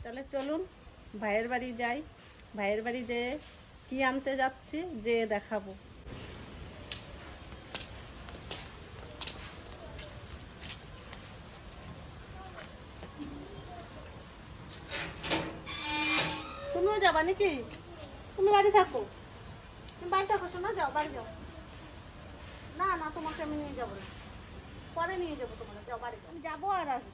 তাহলে চলুন ভাইয়ের বাড়ি যাই। ভাইয়ের বাড়ি যেয়ে কি আনতে যাচ্ছি যেয়ে দেখাবো। তুমিও যাবা নাকি? তুমি বাড়ি থাকো, তুমি বাড়ি থাকো, শোনা যাও, বাড়ি যাও। না না, তোমাকে আমি নিয়ে যাবো না, পরে নিয়ে যাবো তোমাকে। যাও বাড়ি, আমি যাবো আর আসবো।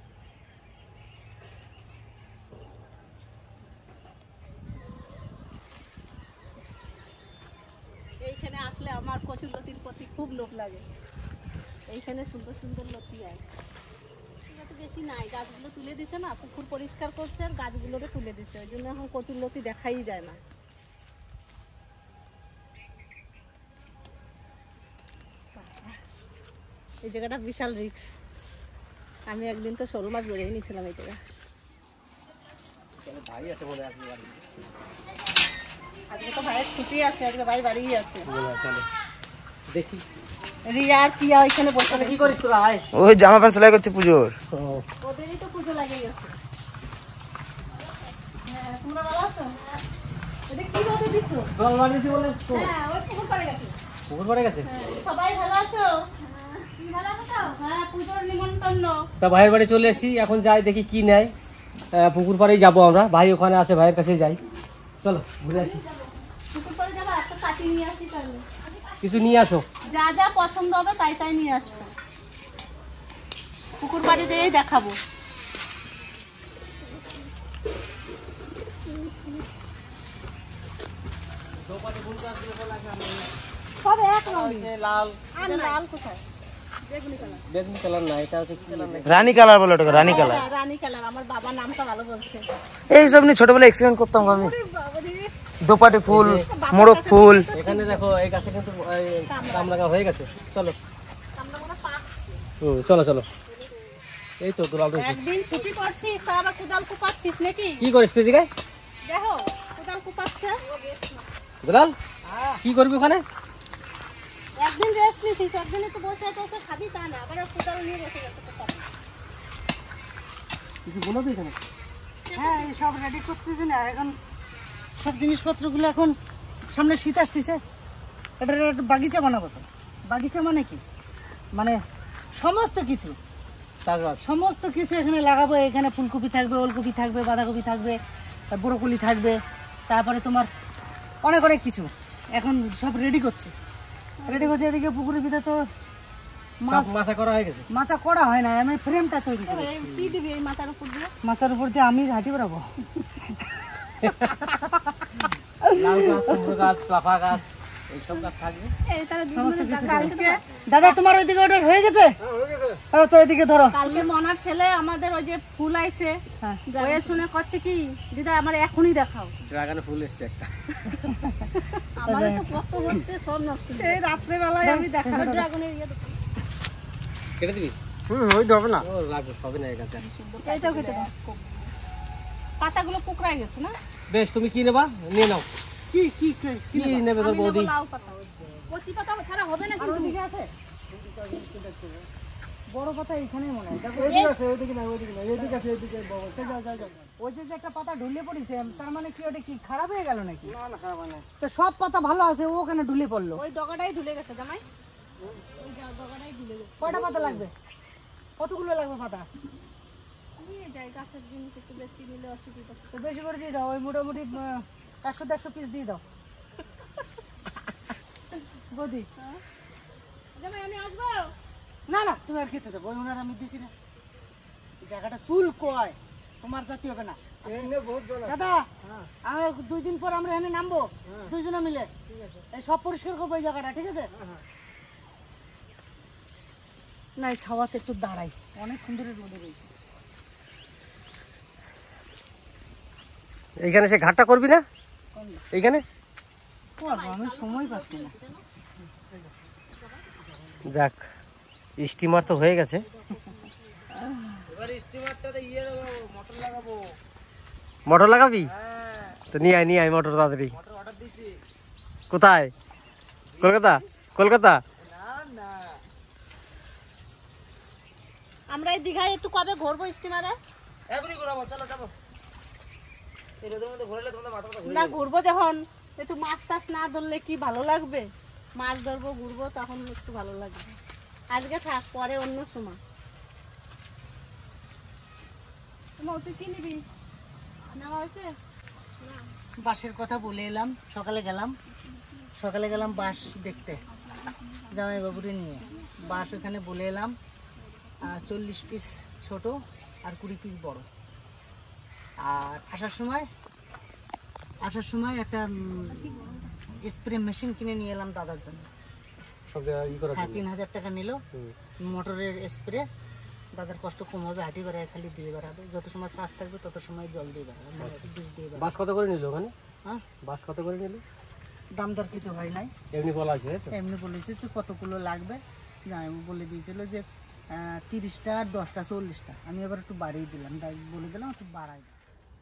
এইখানে আসলে আমার কচুর লতির প্রতি খুব লোভ লাগে। এইখানে সুন্দর সুন্দর লতি হয়, তো বেশি নাই, গাছগুলো তুলে দিছে না, পুকুর পরিষ্কার করছে আর গাছগুলোকে তুলে দিছে, ওই জন্য এখন কচুর লতি দেখাই যায় না। এই জায়গাটা বিশাল রিস্ক। আমি একদিন তো শোল মাছ বেরিয়ে নিয়েছিলাম এই জায়গায়। আজকে তো ভাইয়ের ছুটি আছে, আজকে ভাই বাড়ি আছে। দেখি রিয়া আর পিয়া ওইখানে বসে কি করিস তোরা? আয়, ওই জামা প্যান্ট সেলাই করছে পুজোর। ওদেরই তো পুজো লাগিয়ে গেছে। হ্যাঁ, তোমরা ভালো আছো? এটা কি রোদে দিচ্ছ? জল মারিছি বলে তো হ্যাঁ, ওই পুকুর পাড়ে গেছে। পুকুর পড়ে গেছে। সবাই ভালো আছো? তুমি ভালো আছো তো? হ্যাঁ, পুজোর নিমন্ত্রণ। তা ভাইয়ের বাড়ি চলে এসেছি, এখন যাই দেখি কি নেয়। পুকুর পাড়েই যাবো আমরা, ভাই ওখানে আছে, ভাইয়ের কাছে যাই। চলো ঘুরে আসি। পুকুর পাড়ে যাবা? একটা কাটি নিয়ে আসি তাহলে। কিছু নিয়ে আসো, যা যা পছন্দ হবে তাই তাই নিয়ে আসবো। পুকুর পাড়ে যেয়েই দেখাবো। সব এক রঙের। লাল আর লাল কোথায়? বেগুনি কালার। বেগুনি কালার না, এটা হচ্ছে কি কালার? রানী কালার বলে ওটাকে, রানী কালার। হ্যাঁ, রানী কালার। আমার বাবা নামটা ভালো বলছে। এইসব নিয়ে ছোটবেলায় এক্সপেরিমেন্ট করতাম আমি। ওরে বাবা রে। দোপাটি ফুল, মোরগ ফুল। এখানে দেখো এই গাছে কিন্তু কামরাঙা হয়ে গেছে। চলো আমরা মনে পাচ্ছি। চলো চলো, এই তো দুলাল রয়েছে। একদিন ছুটি করছিস তা আবার কোদাল কুপাচ্ছিস নাকি? কি করিস তুই জিগায়? দেখো কোদাল কুপাচ্ছে। দুলাল কি করবি ওখানে? একদিন রেস্ট নিছিস, একদিন একটু বসে বসে খাবি তা না, আবার কোদাল নিয়ে বসে গেছে কোথাও। কিছু বলো তো এখানে? হ্যাঁ, এই সব রেডি করতেছি না এখন, সব জিনিসপত্রগুলো এখন সামনে শীত আসতেছে, এটা একটা বাগিচা বানাবো। তো বাগিচা মানে কি, মানে সমস্ত কিছু, চাষবাস সমস্ত কিছু এখানে লাগাবো। এখানে ফুলকপি থাকবে, ওলকপি থাকবে, বাঁধাকপি থাকবে, ব্রোকলি থাকবে, তারপরে তোমার অনেক অনেক কিছু এখন সব রেডি করছে। এদিকে পুকুরের ভিতরে তো মাছ মাছা করা হয়ে গেছে। মাচা করা হয় না, আমি ফ্রেমটা তৈরি করি। কি দিবি এই মাথার উপর দিয়ে? মাচার উপর দিয়ে আমি হাঁটি বেড়াবো। লাউ গাছ, কুমড়ো গাছ, লাফা গাছ, এইসব গাছ থাকবে। এই তাহলে সমস্ত কিছু কালকে দাদা, তোমার ওইদিকে অর্ডার হয়ে গেছে? তো এদিকে ধরো। কালকে মনার ছেলে আমাদের ওই যে ফুল আইছে, হ্যাঁ। ওয়ে শুনে করছে কি, দিদা আমার এখনই দেখাও। ড্রাগন ফুল এসছে একটা। আমাদের তো কত হচ্ছে সব নষ্ট। এই রাত্রে বেলায় আমি দেখাবো ড্রাগনের ইয়ে দোকান। কেটে দিবি? ওই হবে না। ও লাগবে, হবে না এই গাছে। এইটাও কেটে দাও। পাতাগুলো কুকড়াই গেছে না? বেশ, তুমি কি নেবা নিয়ে নাও। কি কি কি নেবে তোর আমি নেবো বৌদি? লাউ পাতা। কচি পাতা ছাড়া হবে না আর কিন্তু। ওইদিকে আছে বড় পাতা, এখানেই মনে হয়। দেখো ওইদিকে না, এদিকে আছে, এদিকে যাও। ওই যে একটা পাতা ঢুলে পড়েছে, তার মানে কি ওটা কি খারাপ হয়ে গেল নাকি? না না, খারাপ না। তো সব পাতা ভালো আছে, ও কেন ঢুলে পড়লো? ওই ডগাটাই ঢুলে গেছে জামাই, ওই ডগাটাই ঢুলে গেছে। কয়টা পাতা লাগবে? কতগুলো লাগবে পাতা? নিয়ে যাই, গাছের জিনিস একটু বেশি নিলে অসুবিধা। তো বেশি করে দিয়ে দাও, ওই মোটামুটি 100-150 পিস দিয়ে দাও। বৌদি, জামাই আমি আসবো? না না, তুমি আর খেতে দেবো, ওই ওনার আমি দিছি না। এই জায়গাটা চুল কয়, তোমার জাতি হবে না দাদা। আমরা 2 দিন পর আমরা এখানে নামবো, দুইজনে মিলে এই সব পরিষ্কার করবো এই জায়গাটা, ঠিক আছে? না, এই ছাওয়াতে একটু দাঁড়াই, অনেক সুন্দরের রোদে রয়েছে। এইখানে সে ঘাটটা করবি না? এইখানে করবো, আমি সময় পাচ্ছি না। যাক, স্টিমার তো হয়ে গেছে। মোটর লাগাবি? তো নিয়ে আয় মোটর তাড়াতাড়ি। কোথায়? কলকাতা? আমরা এই দীঘায় একটু কবে ঘুরবো স্টিমারে? না ঘুরবো যখন একটু মাছ টাছ না ধরলে কি ভালো লাগবে? মাছ ধরবো ঘুরবো তখন একটু ভালো লাগবে। আজকে থাক, পরে অন্য সময়। তুই কি নিবি? নেওয়া হয়েছে? বাঁশের কথা বলে এলাম, সকালে গেলাম বাঁশ দেখতে জামাই বাবুরে নিয়ে। বাঁশ ওখানে বলে এলাম 40 পিস ছোট আর 20 পিস বড়। আর আসার সময় একটা স্প্রে মেশিন কিনে নিয়ে এলাম দাদার জন্য। সব জায়গায় হ্যাঁ, 3000 টাকা নিল। মোটরের স্প্রে, দাদার কষ্ট কম হবে, হাঁটি বেড়ায় খালি দিয়ে বেড়াবে। যত সময় চার্জ থাকবে তত সময় জল দিয়ে বেড়াবে, মানে বিষ দিয়ে বেড়াবে। বাস কত করে নিল ওখানে? হ্যাঁ, বাস কত করে নিল? দাম দর কিছু হয় নাই, এমনি বলা আছে তো? এমনি বলেছে যে কতগুলো লাগবে। জামাইবাবু বলে দিয়েছিল যে 30টা, 10টা, 40টা। আমি এবার একটু বাড়িয়ে দিলাম, বলে দিলাম একটু বাড়াই দাও।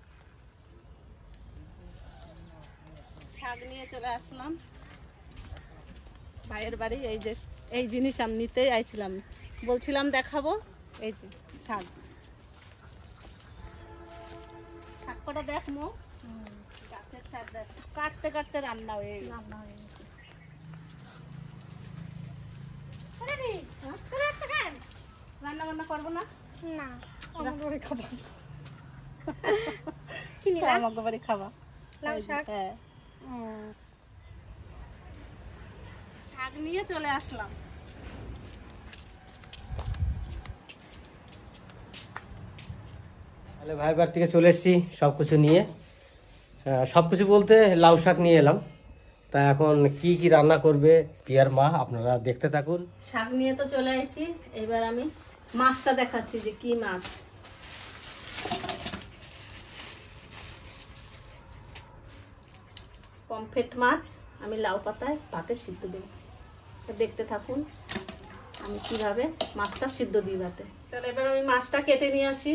শাক নিয়ে চলে আসলাম ভাইয়ের বাড়ি। এই যে এই জিনিস আমি নিতেই আইছিলাম, বলছিলাম দেখাবো। এই যে শাক, শাক কটা দেখ মো, গাছের শাক দেখ, কাটতে কাটতে রান্না হয়ে গেছে। রান্না বান্না করবো না? না, আমার ঘরে খাবো। আমাকে বাড়ি খাবা লাউ শাক? হ্যাঁ, শাক নিয়ে চলে আসলাম। তাহলে ভাইয়ের বাড়ি থেকে চলে এসেছি সব কিছু নিয়ে। সব কিছু বলতে লাউ শাক নিয়ে এলাম। তা এখন কি কি রান্না করবে পিয়ার মা, আপনারা দেখতে থাকুন। শাক নিয়ে তো চলে আসছি, এবার আমি মাছটা দেখাচ্ছি যে কি মাছ। পমফ্রেট মাছ আমি লাউ পাতায় ভাতে সিদ্ধ দেবো, দেখতে থাকুন আমি কিভাবে মাছটা সিদ্ধ দিই ভাতে। তাহলে এবার আমি মাছটা কেটে নিয়ে আসি।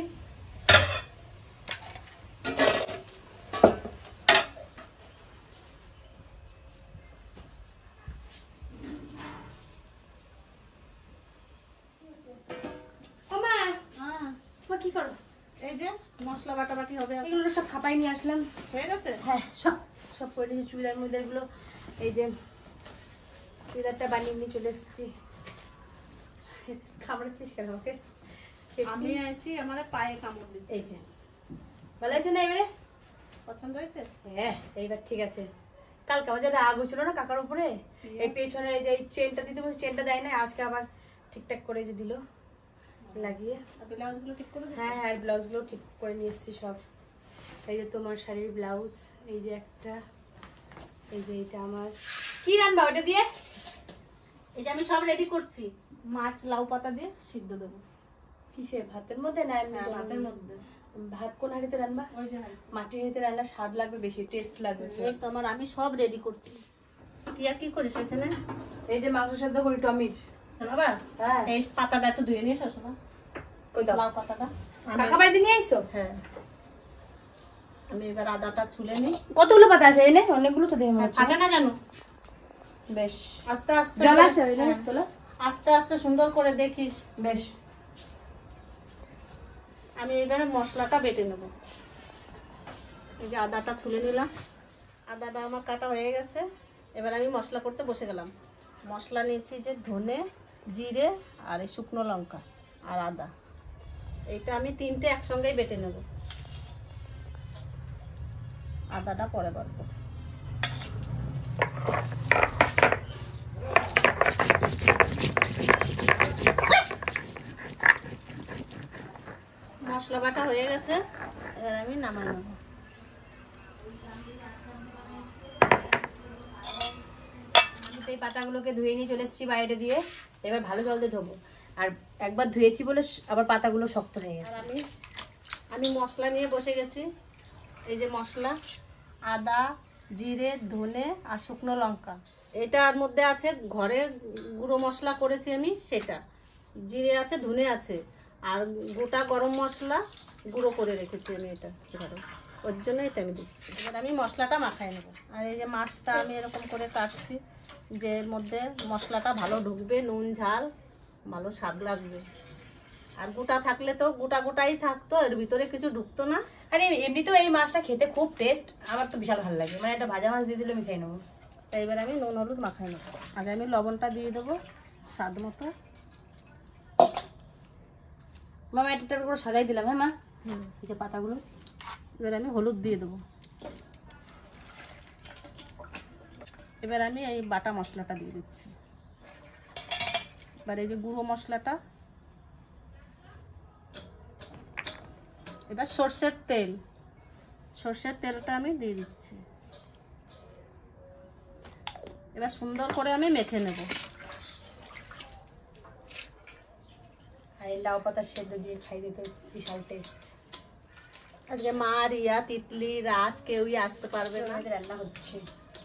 কি করো? এই যে মশলা বাটাবাটি হবে, এগুলো সব খাপাই নিয়ে আসলাম। হয়ে গেছে? হ্যাঁ, সব করে নিয়েছি। চুড়িদারগুলো এই যে চুড়িদারটা বানিয়ে নিয়ে চলে এসেছি। খাবারছিস কেন ওকে? আমি আছি আমার পায়ে কামড় দিচ্ছে। এই যে ভালো হয়েছে না এবারে? পছন্দ হয়েছে? হ্যাঁ, এইবার ঠিক আছে। কালকে আমার যে রাগ হয়েছিল না কাকার উপরে, এই পেছনের এই যে চেনটা দিতে বলছি, চেনটা দেয় না, আজকে আবার ঠিকঠাক করে যে দিল লাগিয়ে। ব্লাউজগুলো ঠিক করে দিয়েছে? হ্যাঁ হ্যাঁ, ব্লাউজগুলো ঠিক করে নিয়ে এসেছি সব। এই যে তোমার শাড়ির ব্লাউজ, এই যে একটা, এই যে এটা আমার। কি রান্না ওটা দিয়ে? এই যে আমি সব রেডি করছি, মাছ লাউ পাতা দিয়ে সিদ্ধ দেবো। কিসে, ভাতের মধ্যে না এমনি? হ্যাঁ, ভাতের মধ্যে। ভাত কোন হাঁড়িতে রান্না? ওই যে মাটির হাঁড়িতে রান্না স্বাদ লাগবে বেশি, টেস্ট লাগবে। এই তো আমার, আমি সব রেডি করছি। কি আর কি করিস এখানে? এই যে মাংস সেদ্ধ করি টমিট। বাবা হ্যাঁ, এই পাতাটা একটু ধুয়ে নিয়ে এসো না, কই দাও? লাউ পাতাটা। কাকা বাড়িতে নিয়ে আইসো? হ্যাঁ, আমি এবার আদাটা ছুলে নিই। কতগুলো পাতা আছে এনে? অনেকগুলো তো দেহে মাছ। থাকে না জানো? বেশ, আস্তে আস্তে জল আছে ওই না? হ্যাঁ, তোলা আস্তে আস্তে সুন্দর করে দেখিস। বেশ। আমি এবারে মশলাটা বেটে নেব। এই যে আদাটা ছুলে নিলাম, আদাটা আমার কাটা হয়ে গেছে। এবার আমি মশলা করতে বসে গেলাম। মশলা নিয়েছি যে ধনে, জিরে আর এই শুকনো লঙ্কা আর আদা, এইটা আমি তিনটে একসঙ্গেই বেটে নেব। আদাটা পরে বাটবো। মশলা বাটা হয়ে গেছে, এবার আমি নামাই নেব। এই পাতাগুলোকে ধুয়ে নিয়ে চলে এসেছি বাইরে দিয়ে। এবার ভালো জল দিয়ে ধোবো। আর একবার ধুয়েছি বলে আবার পাতাগুলো শক্ত হয়ে আর গেছে। আমি মশলা নিয়ে বসে গেছি। এই যে মশলা, আদা, জিরে, ধনে আর শুকনো লঙ্কা। এটার মধ্যে আছে ঘরের গুঁড়ো মশলা করেছি আমি, সেটা জিরে আছে, ধনে আছে, আর গোটা গরম মশলা গুঁড়ো করে রেখেছি আমি এটা ঘরে, ওর জন্য এটা আমি দিচ্ছি। এবার আমি মশলাটা মাখায় নেব। আর এই যে মাছটা আমি এরকম করে কাটছি যে এর মধ্যে মশলাটা ভালো ঢুকবে, নুন ঝাল ভালো স্বাদ লাগবে। আর গোটা থাকলে তো গোটা গোটাই থাকতো, এর ভিতরে কিছু ঢুকতো না। আরে এমনিতেও এই মাছটা খেতে খুব টেস্ট, আমার তো বিশাল ভালো লাগে, মানে একটা ভাজা মাছ দিয়ে দিলে আমি খাই নেবো। তাই এবার আমি নুন হলুদ মাখাই নেবো। আগে আমি লবণটা দিয়ে দেবো স্বাদ মতো। মামা একটা করে সাজাই দিলাম, হ্যাঁ মা, এই যে পাতাগুলো। এবার আমি হলুদ দিয়ে দেবো। এবার আমি এই বাটা মশলাটা দিয়ে দিচ্ছি। এবার এই যে গুঁড়ো মশলাটা, এবার সর্ষের তেলটা আমি দিয়ে দিচ্ছি। এবার সুন্দর করে আমি মেখে নেব। আর এই লাউ পাতার সেদ্ধ দিয়ে খাই দিতে বিশাল টেস্ট। আজকে মা, রিয়া, তিতলি, রাজ কেউই আসতে পারবে না। আমাদের রান্না হচ্ছে।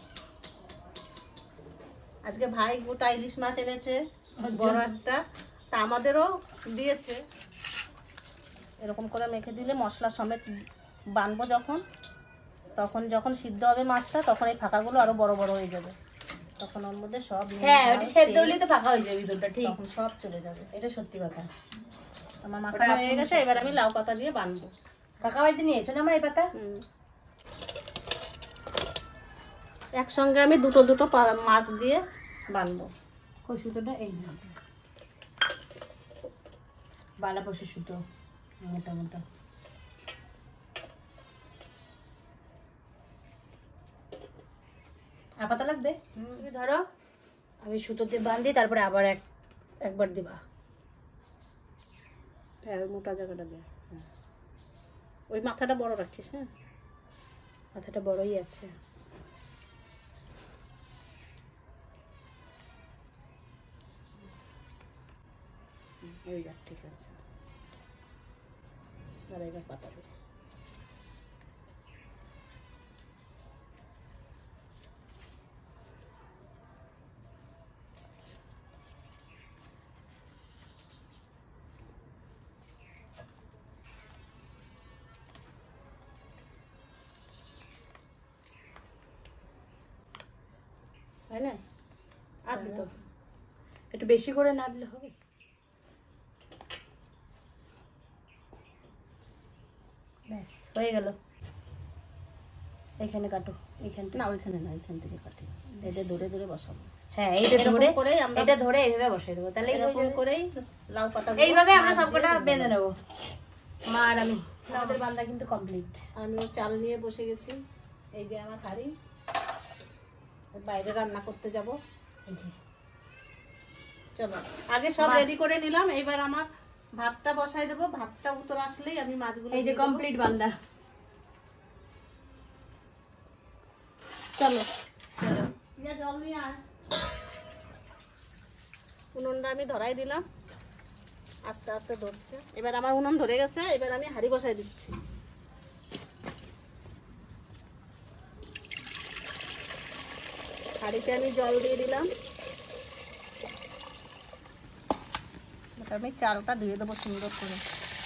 আজকে ভাই গোটা ইলিশ মাছ এনেছে বড় একটা, তা আমাদেরও দিয়েছে। এরকম করে মেখে দিলে মশলা সমেত বানবো যখন সিদ্ধ হবে মাছটা, তখন এই ফাঁকাগুলো আরো বড় বড় হয়ে যাবে। তখন ওর মধ্যে সব হ্যাঁ, ওটা সেদ্ধ হলে তো ফাঁকা হয়ে যাবে ভিতরটা, ঠিক, তখন সব চলে যাবে। এটা সত্যি কথা। আমার মাখানো হয়ে গেছে, এবার আমি লাউ পাতা দিয়ে বানবো। কাকা বাড়িতে নিয়ে এসো না আমার এই পাতা। একসঙ্গে আমি দুটো মাছ দিয়ে বানবো। ওই সুতোটা এই বালা পশু সুতো, মোটা মোটা। আর পাতা লাগবে? তুমি ধরো, আমি সুতোতে বাঁধি, তারপরে আবার একবার দিবা। হ্যাঁ, ওই মোটা জায়গাটা দিয়ে। ওই মাথাটা বড় রাখিস। হ্যাঁ, মাথাটা বড়ই আছে। এইবার ঠিক আছে। আর এবার পাতা দিই। তাই না? আর দিতে হবে। একটু বেশি করে না দিলে হবে? ব্যাস হয়ে গেল। এখানে কাটো, এখানটা না, ওইখানে না, এখান থেকে কাটি। এটা ধরে ধরে বসাবো। হ্যাঁ, এইটা এরকম ধরে করেই আমরা- এটা ধরে এইভাবে বসাই দেবো, তাহলে এরকম করেই লাউ পাতা এইভাবে আমরা সবকটা বেঁধে নেবো। মা আর আমি, আমাদের বান্দা কিন্তু কমপ্লিট। আমিও চাল নিয়ে বসে গেছি। এই যে আমার হাঁড়ি, বাইরে রান্না করতে যাব। এই যে চলো, আগে সব রেডি করে নিলাম। এইবার আমার ভাতটা বসাই দেবো। ভাতটা উতর আসলেই আমি মাছগুলো এই যে দিয়ে দেবো। কমপ্লিট বান্দা। চলো জল নিয়ে আয়। উনুনটা আমি ধরাই দিলাম, আস্তে আস্তে ধরছে। এবার আমার উনুন ধরে গেছে, এবার আমি হাঁড়ি বসাই দিচ্ছি। হাঁড়িতে আমি জল দিয়ে দিলাম। এবার আমি চালটা ধুয়ে দেবো সুন্দর করে।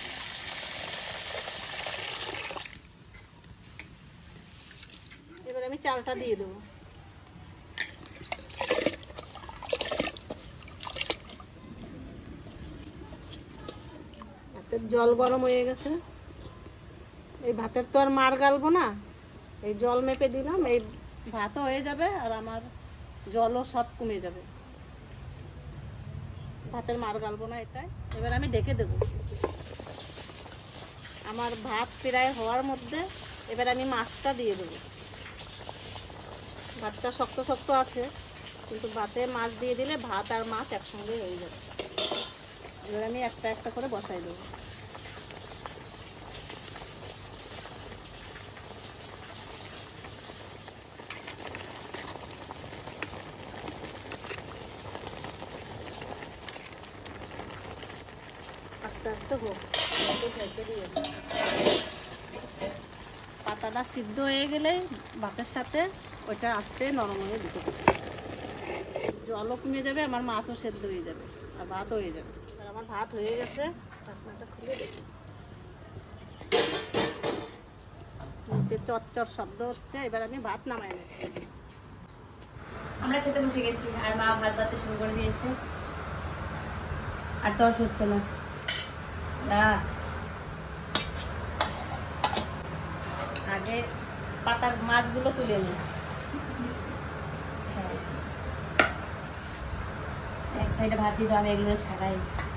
এবার আমি চালটা দিয়ে দেবো। ভাতের জল গরম হয়ে গেছে। এই ভাতের তো আর মার গালবো না, এই জল মেপে দিলাম। এই ভাতও হয়ে যাবে আর আমার জলও সব কমে যাবে। ভাতের মার গালবো না এটাই। এবার আমি ঢেকে দেবো। আমার ভাত প্রায় হওয়ার মধ্যে এবার আমি মাছটা দিয়ে দেবো। ভাতটা শক্ত শক্ত আছে, কিন্তু ভাতে মাছ দিয়ে দিলে ভাত আর মাছ একসঙ্গে হয়ে যাবে। এবার আমি একটা একটা করে বসাই দেবো। আস্তে আস্তে হোক, ঢেকে দিয়ে দেবো। পাতাটা সিদ্ধ হয়ে গেলে ভাতের সাথে ওইটা আস্তে নরম হয়ে দিতে হবে। জলও কমে যাবে, আমার মাছও সেদ্ধ হয়ে যাবে আর ভাতও হয়ে যাবে। আর আমার ভাত হয়ে গেছে, ঢাকনাটা খুলে দেখি। নিচে চটচট শব্দ হচ্ছে। এবার আমি ভাত নামাই নেব। আমরা খেতে বসে গেছি আর মা ভাত বাড়তে শুরু করে দিয়েছে। আর তস হচ্ছে না, আগে পাতার মাছগুলো তুলে নিই। এক সাইডে ভাত দিতে আমি এগুলো ছাড়াই।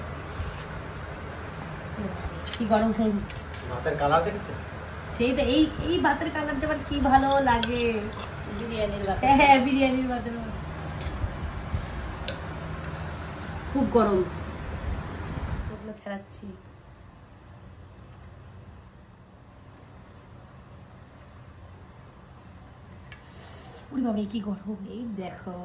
কি গরম সেই ভাতের কালার দেখেছো? সেইটা এই ভাতের কালার যেমন কি ভালো লাগে। বিরিয়ানির ভাত। হ্যাঁ বিরিয়ানির ভাতের মতো। খুব গরম, ওগুলো ছাড়াচ্ছি। ওরে বাবা কি গরম, এই দেখো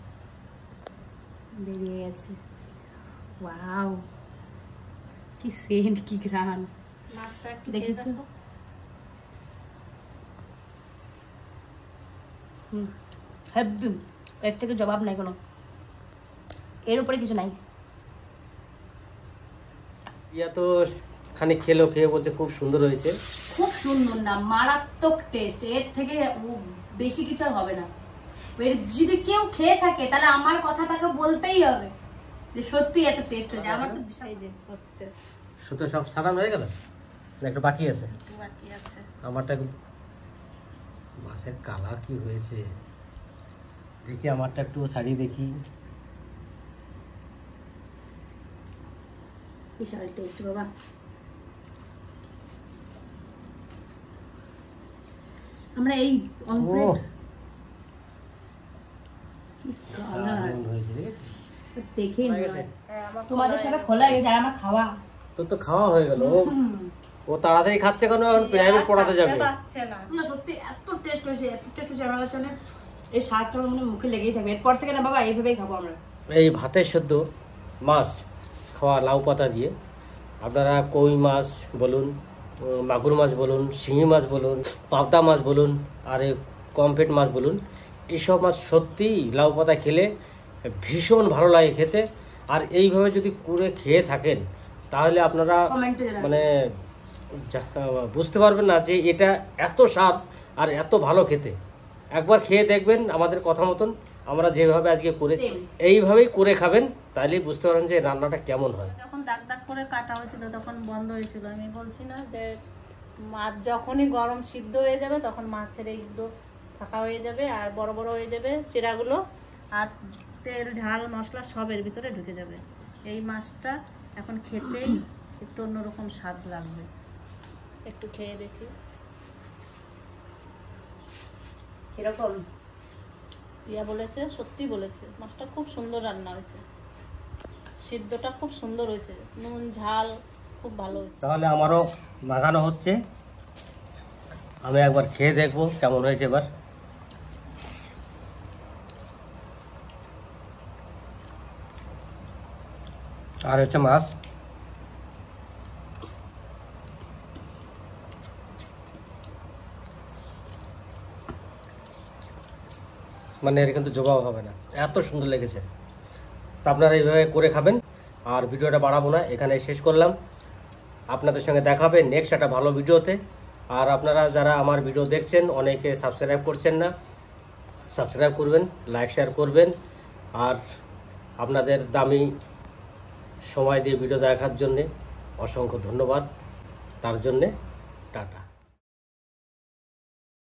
বেরিয়ে গেছে। ওয়াও কি সেন্ট, কি ঘ্রাণ। মাছটা একটু দেখি দেখি তো। তো। হেব্বি, এর থেকে জবাব নাই কোনো, এর উপরে কিছু নাই। ইয়া তো খানিক খেলো, খেয়ে বলছে খুব সুন্দর হয়েছে। খুব সুন্দর না, মারাত্মক টেস্ট, এর থেকে বেশি কিছু আর হবে না। এর যদি কেউ খেয়ে থাকে তাহলে আমার কথাটাকে বলতেই হবে যে সত্যি এত টেস্ট হয়েছে। আমার তো বিশাল এই যে হচ্ছে, সুতো সব সারানো হয়ে গেল না, একটা বাকি আছে? একটু বাকি আছে। আমারটা মাছের কালার কি হয়েছে দেখি, আমারটা একটু শাড়ি দেখি। বিশাল টেস্ট বাবা। আমরা এই অঙ্কে ও কি কালার দারুণ হয়েছে, দেখেছিস? দেখেই মনে হয়ে হয়। গেছে? তোমাদের সাথে খোলা হয়ে যায় আমার খাওয়া। তোর তো খাওয়া হয়ে গেল। ও তাড়াতাড়ি খাচ্ছে কেন? এখন প্রাইভেট পড়াতে যাবে। পাচ্ছে না। না সত্যি এত টেস্ট হয়েছে, এত টেস্ট হয়েছে আমার কাছে, মানে এই স্বাদটা আমার মনে মুখে লেগেই থাকবে। এরপর থেকে না বাবা এইভাবেই খাবো আমরা। এই ভাতের সেদ্ধ মাছ খাওয়া লাউ পাতা দিয়ে, আপনারা কই মাছ বলুন, মাগুর মাছ বলুন, শিঙি মাছ বলুন, পাবদা মাছ বলুন, আর এই কমপ্লেট মাছ বলুন, এইসব মাছ সত্যিই লাউ পাতা খেলে ভীষণ ভালো লাগে খেতে। আর এইভাবে যদি করে খেয়ে থাকেন তাহলে আপনারা কমেন্টে জানাবেন। মানে বুঝতে পারবেন না যে এটা এত স্বাদ আর এত ভালো খেতে। একবার খেয়ে দেখবেন আমাদের কথা মতন, আমরা যেভাবে আজকে করেছি Same. এইভাবেই করে খাবেন, তাহলেই বুঝতে পারেন যে রান্নাটা কেমন হয়। যখন দাগ দাগ করে কাটা হয়েছিল তখন বন্ধ হয়েছিল। আমি বলছি না যে মাছ যখনই গরম সিদ্ধ হয়ে যাবে তখন মাছের এইগুলো ফাঁকা হয়ে যাবে আর বড় বড় হয়ে যাবে চেরাগুলো, আর তেল ঝাল মশলা সবের ভিতরে ঢুকে যাবে। এই মাছটা এখন খেতেই একটু অন্যরকম স্বাদ লাগবে। একটু খেয়ে দেখি কিরকম। প্রিয়া বলেছে, সত্যি বলেছে, মাছটা খুব সুন্দর রান্না হয়েছে, সিদ্ধটা খুব সুন্দর হয়েছে, নুন ঝাল খুব ভালো হয়েছে। তাহলে আমারও মাখানো হচ্ছে, আমি একবার খেয়ে দেখবো কেমন হয়েছে এবার। আর হচ্ছে মাছ, মানে এর কিন্তু জবাব হবে না, এত সুন্দর লেগেছে। তা আপনারা এইভাবে করে খাবেন। আর ভিডিওটা বাড়াবো না, এখানে শেষ করলাম। আপনাদের সঙ্গে দেখা হবে নেক্সট একটা ভালো ভিডিওতে। আর আপনারা যারা আমার ভিডিও দেখছেন অনেকে সাবস্ক্রাইব করছেন না, সাবস্ক্রাইব করবেন, লাইক শেয়ার করবেন। আর আপনাদের দামি সময় দিয়ে ভিডিও দেখার জন্যে অসংখ্য ধন্যবাদ। তার জন্যে টাটা।